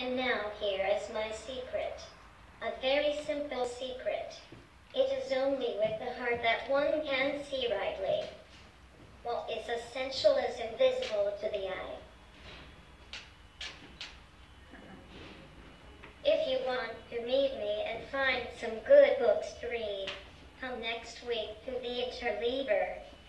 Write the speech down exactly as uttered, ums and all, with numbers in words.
And now here is my secret. A very simple secret. It is only with the heart that one can see rightly. What is essential is invisible to the eye. If you want to meet me and find some good books to read, come next week to the Interliber.